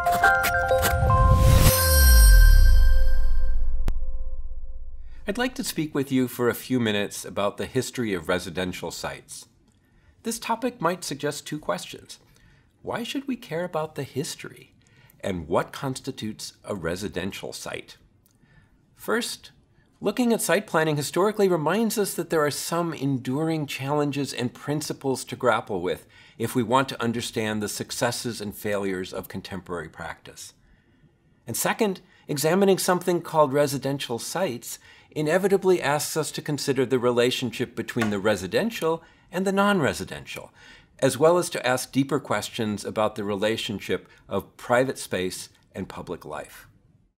I'd like to speak with you for a few minutes about the history of residential sites. This topic might suggest two questions. Why should we care about the history? And what constitutes a residential site? First, looking at site planning historically reminds us that there are some enduring challenges and principles to grapple with if we want to understand the successes and failures of contemporary practice. And second, examining something called residential sites inevitably asks us to consider the relationship between the residential and the non-residential, as well as to ask deeper questions about the relationship of private space and public life.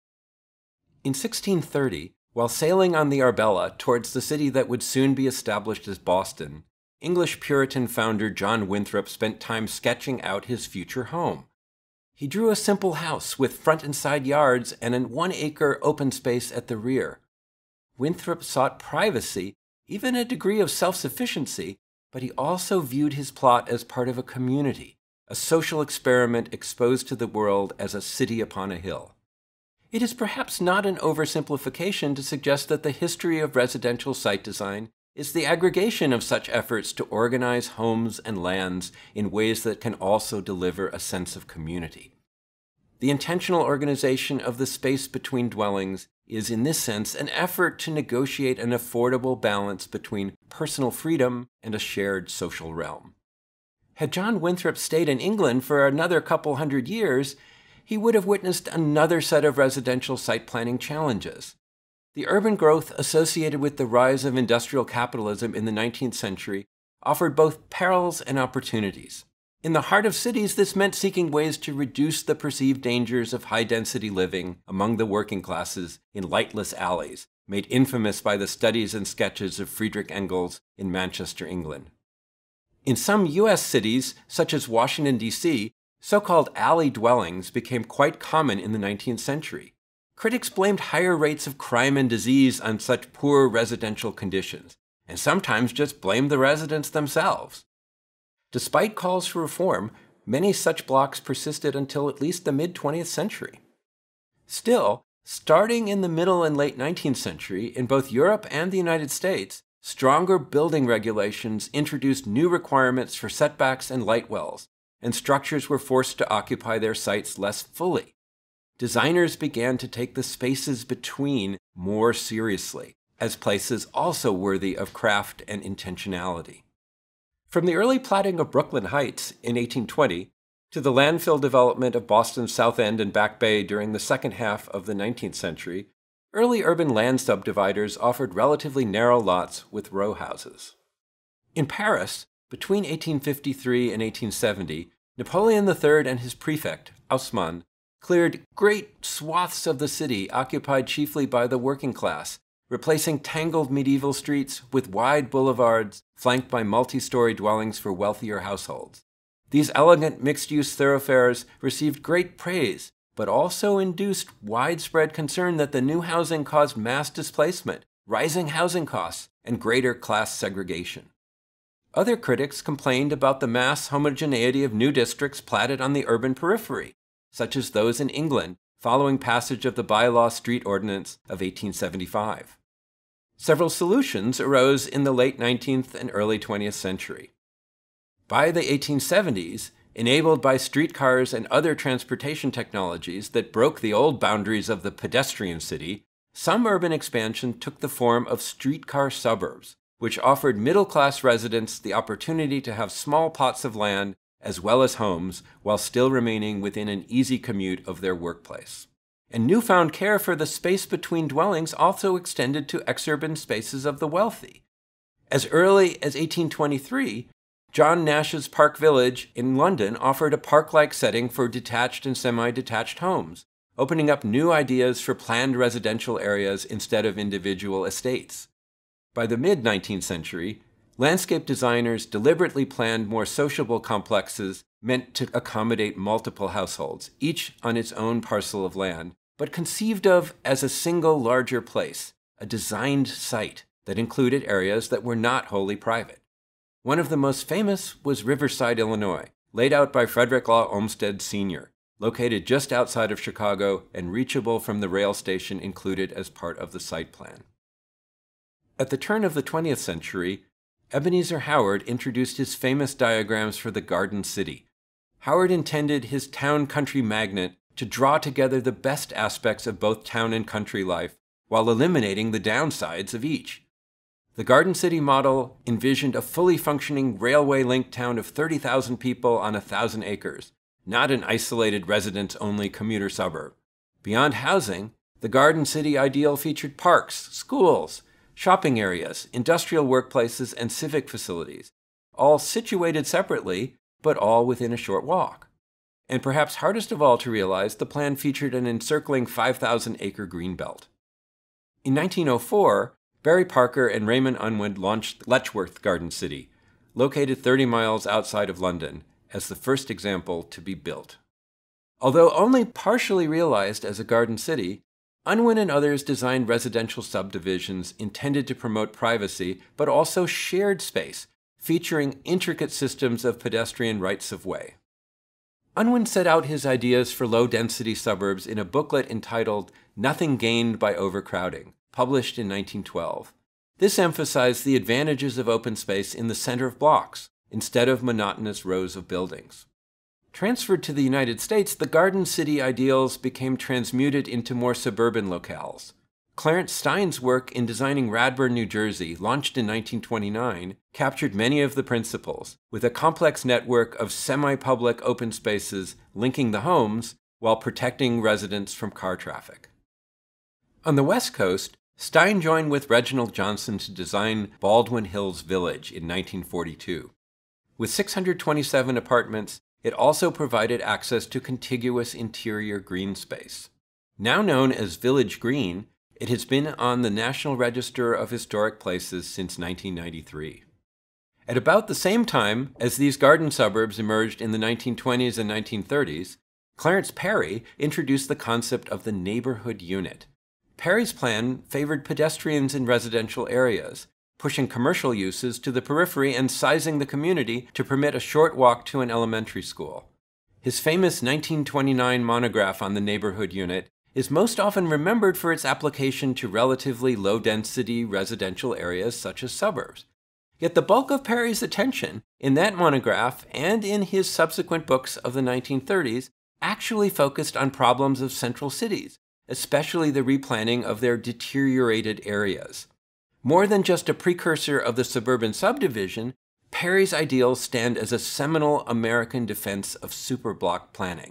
In 1630, while sailing on the Arbella towards the city that would soon be established as Boston, English Puritan founder John Winthrop spent time sketching out his future home. He drew a simple house with front and side yards and a 1-acre open space at the rear. Winthrop sought privacy, even a degree of self-sufficiency, but he also viewed his plot as part of a community, a social experiment exposed to the world as a city upon a hill. It is perhaps not an oversimplification to suggest that the history of residential site design is the aggregation of such efforts to organize homes and lands in ways that can also deliver a sense of community. The intentional organization of the space between dwellings is, in this sense, an effort to negotiate an affordable balance between personal freedom and a shared social realm. Had John Winthrop stayed in England for another couple hundred years, he would have witnessed another set of residential site planning challenges. The urban growth associated with the rise of industrial capitalism in the 19th century offered both perils and opportunities. In the heart of cities, this meant seeking ways to reduce the perceived dangers of high-density living among the working classes in lightless alleys, made infamous by the studies and sketches of Friedrich Engels in Manchester, England. In some U.S. cities, such as Washington, D.C., so-called alley dwellings became quite common in the 19th century. Critics blamed higher rates of crime and disease on such poor residential conditions, and sometimes just blamed the residents themselves. Despite calls for reform, many such blocks persisted until at least the mid-20th century. Still, starting in the middle and late 19th century, in both Europe and the United States, stronger building regulations introduced new requirements for setbacks and light wells, and structures were forced to occupy their sites less fully. Designers began to take the spaces between more seriously, as places also worthy of craft and intentionality. From the early platting of Brooklyn Heights in 1820 to the landfill development of Boston's South End and Back Bay during the second half of the 19th century, early urban land subdividers offered relatively narrow lots with row houses. In Paris, between 1853 and 1870, Napoleon III and his prefect, Haussmann, cleared great swaths of the city occupied chiefly by the working class, replacing tangled medieval streets with wide boulevards flanked by multi-story dwellings for wealthier households. These elegant mixed-use thoroughfares received great praise, but also induced widespread concern that the new housing caused mass displacement, rising housing costs, and greater class segregation. Other critics complained about the mass homogeneity of new districts platted on the urban periphery, such as those in England following passage of the Bylaw Street Ordinance of 1875. Several solutions arose in the late 19th and early 20th century. By the 1870s, enabled by streetcars and other transportation technologies that broke the old boundaries of the pedestrian city, some urban expansion took the form of streetcar suburbs, which offered middle-class residents the opportunity to have small plots of land as well as homes while still remaining within an easy commute of their workplace. And newfound care for the space between dwellings also extended to exurban spaces of the wealthy. As early as 1823, John Nash's Park Village in London offered a park-like setting for detached and semi-detached homes, opening up new ideas for planned residential areas instead of individual estates. By the mid-19th century, landscape designers deliberately planned more sociable complexes meant to accommodate multiple households, each on its own parcel of land, but conceived of as a single larger place, a designed site that included areas that were not wholly private. One of the most famous was Riverside, Illinois, laid out by Frederick Law Olmsted Sr., located just outside of Chicago and reachable from the rail station included as part of the site plan. At the turn of the 20th century, Ebenezer Howard introduced his famous diagrams for the Garden City. Howard intended his town-country magnet to draw together the best aspects of both town and country life while eliminating the downsides of each. The Garden City model envisioned a fully functioning railway-linked town of 30,000 people on 1,000 acres, not an isolated residents-only commuter suburb. Beyond housing, the Garden City ideal featured parks, schools, shopping areas, industrial workplaces, and civic facilities, all situated separately, but all within a short walk. And perhaps hardest of all to realize, the plan featured an encircling 5,000-acre greenbelt. In 1904, Barry Parker and Raymond Unwin launched Letchworth Garden City, located 30 miles outside of London, as the first example to be built. Although only partially realized as a garden city, Unwin and others designed residential subdivisions intended to promote privacy, but also shared space, featuring intricate systems of pedestrian rights-of-way. Unwin set out his ideas for low-density suburbs in a booklet entitled Nothing Gained by Overcrowding, published in 1912. This emphasized the advantages of open space in the center of blocks, instead of monotonous rows of buildings. Transferred to the United States, the Garden City ideals became transmuted into more suburban locales. Clarence Stein's work in designing Radburn, New Jersey, launched in 1929, captured many of the principles, with a complex network of semi-public open spaces linking the homes while protecting residents from car traffic. On the West Coast, Stein joined with Reginald Johnson to design Baldwin Hills Village in 1942. With 627 apartments, it also provided access to contiguous interior green space. Now known as Village Green, it has been on the National Register of Historic Places since 1993. At about the same time as these garden suburbs emerged in the 1920s and 1930s, Clarence Perry introduced the concept of the neighborhood unit. Perry's plan favored pedestrians in residential areas, pushing commercial uses to the periphery and sizing the community to permit a short walk to an elementary school. His famous 1929 monograph on the neighborhood unit is most often remembered for its application to relatively low-density residential areas such as suburbs. Yet the bulk of Perry's attention in that monograph and in his subsequent books of the 1930s actually focused on problems of central cities, especially the replanning of their deteriorated areas. More than just a precursor of the suburban subdivision, Perry's ideals stand as a seminal American defense of superblock planning.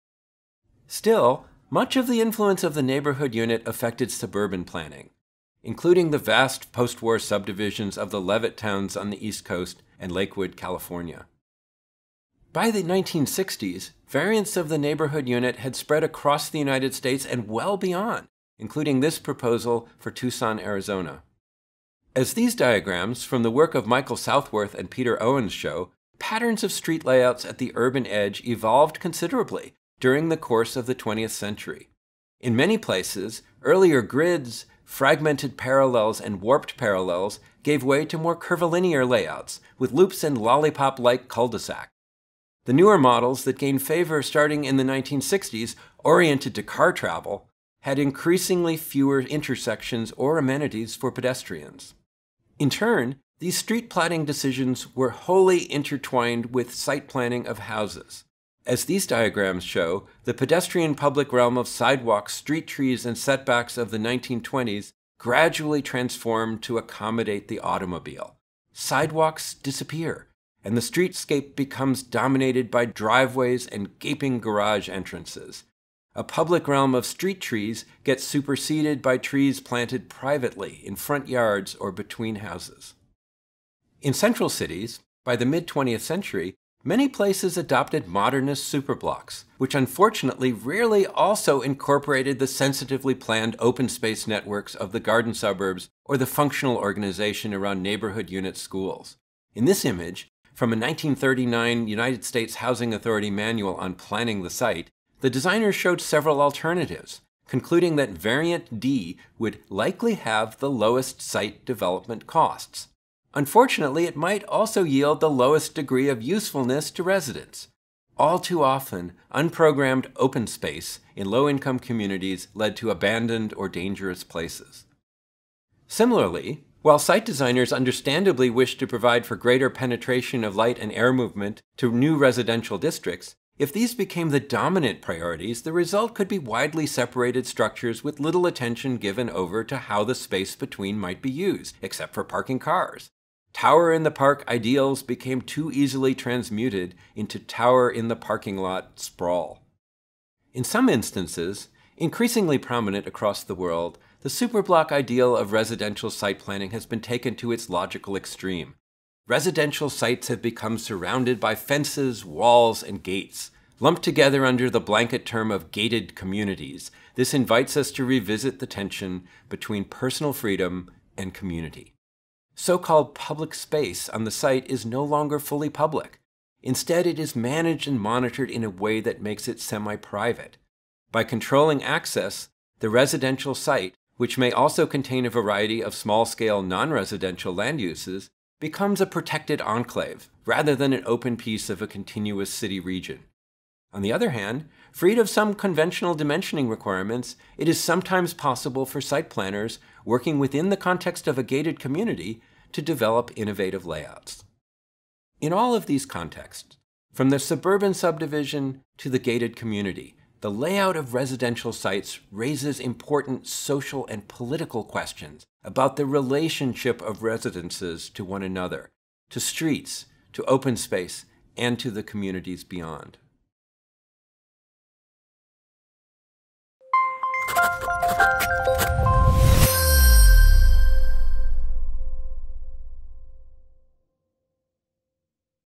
Still, much of the influence of the neighborhood unit affected suburban planning, including the vast post-war subdivisions of the Leavitt towns on the East Coast and Lakewood, California. By the 1960s, variants of the neighborhood unit had spread across the United States and well beyond, including this proposal for Tucson, Arizona. As these diagrams from the work of Michael Southworth and Peter Owens show, patterns of street layouts at the urban edge evolved considerably during the course of the 20th century. In many places, earlier grids, fragmented parallels, and warped parallels gave way to more curvilinear layouts, with loops and lollipop-like cul-de-sac. The newer models that gained favor starting in the 1960s, oriented to car travel, had increasingly fewer intersections or amenities for pedestrians. In turn, these street platting decisions were wholly intertwined with site planning of houses. As these diagrams show, the pedestrian public realm of sidewalks, street trees, and setbacks of the 1920s gradually transformed to accommodate the automobile. Sidewalks disappear, and the streetscape becomes dominated by driveways and gaping garage entrances. A public realm of street trees gets superseded by trees planted privately in front yards or between houses. In central cities, by the mid-20th century, many places adopted modernist superblocks, which unfortunately rarely also incorporated the sensitively planned open space networks of the garden suburbs or the functional organization around neighborhood unit schools. In this image, from a 1939 United States Housing Authority manual on planning the site, the designers showed several alternatives, concluding that Variant D would likely have the lowest site development costs. Unfortunately, it might also yield the lowest degree of usefulness to residents. All too often, unprogrammed open space in low-income communities led to abandoned or dangerous places. Similarly, while site designers understandably wish to provide for greater penetration of light and air movement to new residential districts, if these became the dominant priorities, the result could be widely separated structures with little attention given over to how the space between might be used, except for parking cars. Tower-in-the-park ideals became too easily transmuted into tower-in-the-parking-lot sprawl. In some instances, increasingly prominent across the world, the superblock ideal of residential site planning has been taken to its logical extreme. Residential sites have become surrounded by fences, walls, and gates. Lumped together under the blanket term of gated communities, this invites us to revisit the tension between personal freedom and community. So-called public space on the site is no longer fully public. Instead, it is managed and monitored in a way that makes it semi-private. By controlling access, the residential site, which may also contain a variety of small-scale non-residential land uses, becomes a protected enclave, rather than an open piece of a continuous city region. On the other hand, freed of some conventional dimensioning requirements, it is sometimes possible for site planners working within the context of a gated community to develop innovative layouts. In all of these contexts, from the suburban subdivision to the gated community, the layout of residential sites raises important social and political questions about the relationship of residences to one another, to streets, to open space, and to the communities beyond.